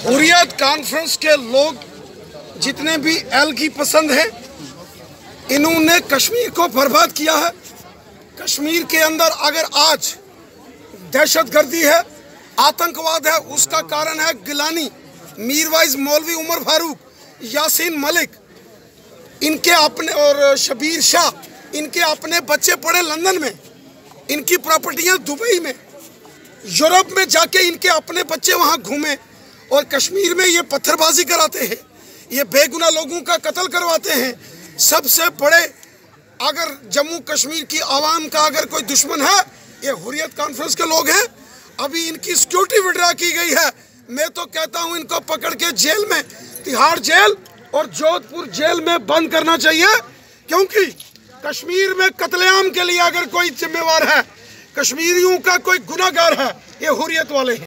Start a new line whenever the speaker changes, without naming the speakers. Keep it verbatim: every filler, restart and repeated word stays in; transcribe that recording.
Hurriyat conference के लोग जितने भी एल की पसंद है, इन्होंने कश्मीर को बर्बाद किया है। कश्मीर के अंदर अगर आज दहशतगर्दी है, आतंकवाद है, उसका कारण है गिलानी, मीरवाइज मौलवी उमर फारूक, यासीन मलिक, इनके अपने और शबीर शाह, इनके अपने बच्चे पड़े लंदन में, इनकी प्रॉपर्टियां दुबई में, यूरोप में जाके इनके अपने बच्चे वहां घूमे और कश्मीर में ये पत्थरबाजी कराते हैं, ये बेगुनाह लोगों का कत्ल करवाते हैं। सबसे बड़े अगर जम्मू कश्मीर की आवाम का अगर कोई दुश्मन है, ये हुर्रियत कॉन्फ्रेंस के लोग हैं। अभी इनकी सिक्योरिटी विड्रा की गई है। मैं तो कहता हूं इनको पकड़ के जेल में, तिहाड़ जेल और जोधपुर जेल में बंद करना चाहिए, क्योंकि कश्मीर में कत्लेआम के लिए अगर कोई जिम्मेवार है, कश्मीरियों का कोई गुनाहगार है, ये हुर्रियत वाले हैं।